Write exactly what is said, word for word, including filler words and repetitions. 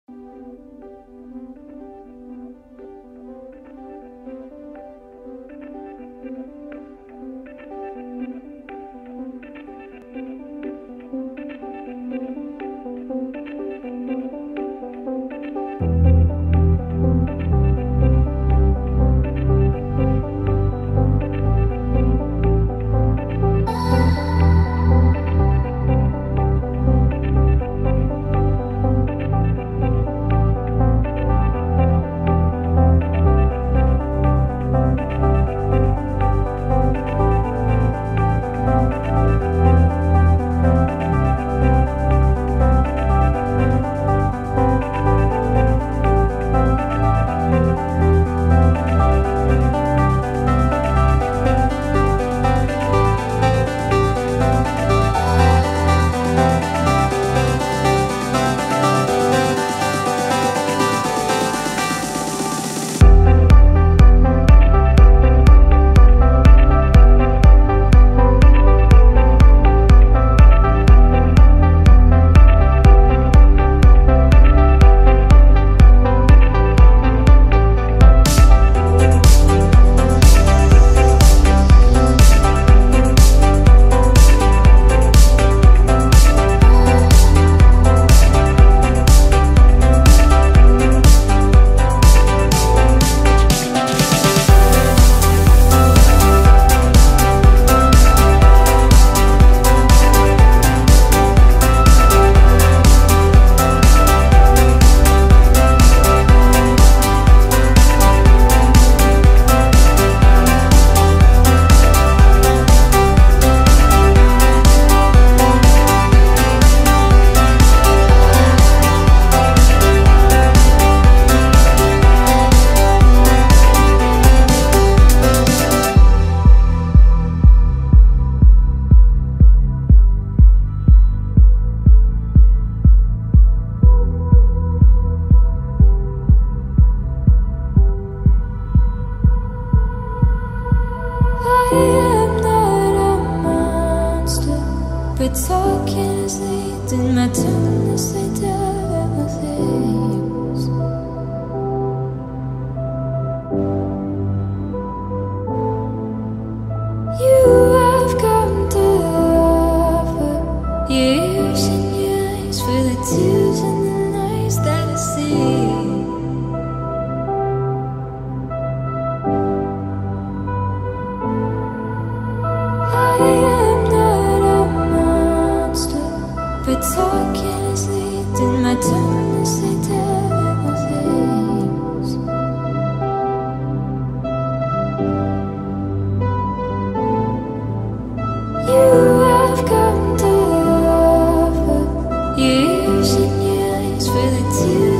But talking is leading my tongue to say terrible things. You have come to offer your ears and your eyes for the tears and the nights that I see. But talking is leading my tongue to say terrible things. You have come to offer your ears and your eyes for the tears.